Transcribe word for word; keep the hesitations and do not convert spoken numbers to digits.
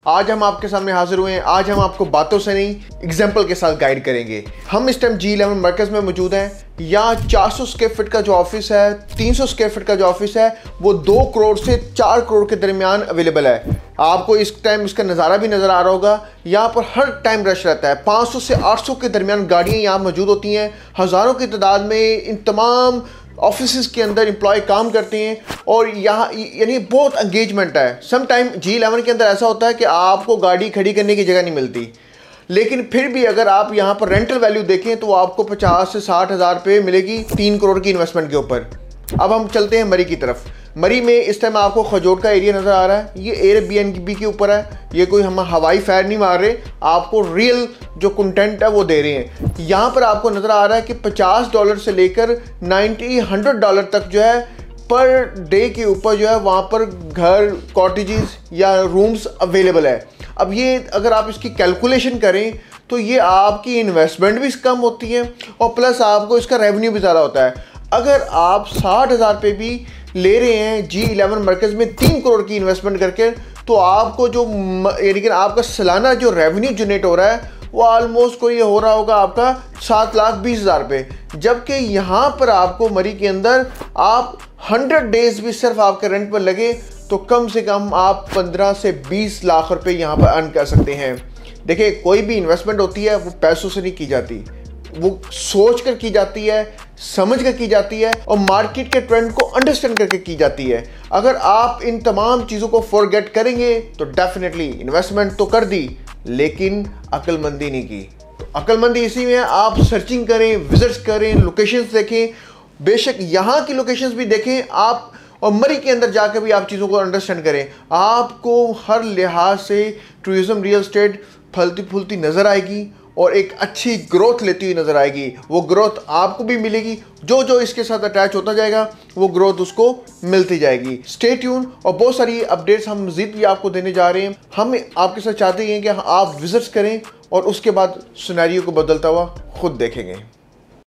आज हम आपके सामने हाजिर हुए हैं। आज हम आपको बातों से नहीं एग्जाम्पल के साथ गाइड करेंगे। हम इस टाइम जी इलेवन मरकज़ में मौजूद हैं। यहाँ चार सौ स्क्वायर फीट का जो ऑफिस है, तीन सौ स्क्वायर फीट का जो ऑफिस है, वो दो करोड़ से चार करोड़ के दरमियान अवेलेबल है। आपको इस टाइम इसका नज़ारा भी नज़र आ रहा होगा। यहाँ पर हर टाइम रश रहता है। पाँच सौ से आठ सौ के दरमियान गाड़ियाँ यहाँ मौजूद होती हैं। हज़ारों की तादाद में इन तमाम ऑफिस के अंदर एम्प्लॉय काम करते हैं और यहाँ यानी बहुत एंगेजमेंट है। सम टाइम जी इलेवन के अंदर ऐसा होता है कि आपको गाड़ी खड़ी करने की जगह नहीं मिलती, लेकिन फिर भी अगर आप यहाँ पर रेंटल वैल्यू देखें तो आपको पचास से साठ हज़ार रुपये मिलेगी तीन करोड़ की इन्वेस्टमेंट के ऊपर। अब हम चलते हैं मरी की तरफ। मरी में इस टाइम आपको खजोट का एरिया नज़र आ रहा है। ये एयरबीएनबी के ऊपर है। ये कोई हम हवाई फायर नहीं मार रहे, आपको रियल जो कंटेंट है वो दे रहे हैं। यहाँ पर आपको नज़र आ रहा है कि पचास डॉलर से लेकर नाइन्टी हंड्रेड डॉलर तक जो है पर डे के ऊपर जो है वहाँ पर घर, कॉटेजेस या रूम्स अवेलेबल है। अब ये अगर आप इसकी कैलकुलेशन करें तो ये आपकी इन्वेस्टमेंट भी कम होती है और प्लस आपको इसका रेवेन्यू भी ज़्यादा होता है। अगर आप साठ हज़ार रुपये भी ले रहे हैं जी इलेवन मरकज़ में तीन करोड़ की इन्वेस्टमेंट करके, तो आपको जो यानी कि आपका सालाना जो रेवेन्यू जनरेट हो रहा है वो ऑलमोस्ट कोई हो रहा होगा आपका सात लाख बीस हज़ार रुपये। जबकि यहाँ पर आपको मरी के अंदर आप हंड्रेड डेज भी सिर्फ आपके रेंट पर लगे तो कम से कम आप पंद्रह से बीस लाख रुपए यहाँ पर अर्न कर सकते हैं। देखिए, कोई भी इन्वेस्टमेंट होती है वो पैसों से नहीं की जाती, वो सोच कर की जाती है, समझ कर की जाती है और मार्केट के ट्रेंड को अंडरस्टैंड करके की जाती है। अगर आप इन तमाम चीज़ों को फॉरगेट करेंगे तो डेफिनेटली इन्वेस्टमेंट तो कर दी लेकिन अक्लमंदी नहीं की। तो अक्लमंदी इसी में है, आप सर्चिंग करें, विजिट्स करें, लोकेशंस देखें, बेशक यहाँ की लोकेशंस भी देखें आप, और मरी के अंदर जाकर भी आप चीज़ों को अंडरस्टैंड करें। आपको हर लिहाज से टूरिज़्म रियल एस्टेट फलती फूलती नज़र आएगी और एक अच्छी ग्रोथ लेती हुई नज़र आएगी। वो ग्रोथ आपको भी मिलेगी, जो जो इसके साथ अटैच होता जाएगा वो ग्रोथ उसको मिलती जाएगी। स्टे ट्यून, और बहुत सारी अपडेट्स हम मज़ीद भी आपको देने जा रहे हैं। हम आपके साथ चाहते हैं कि आप विजिट्स करें और उसके बाद सिनेरियो को बदलता हुआ खुद देखेंगे।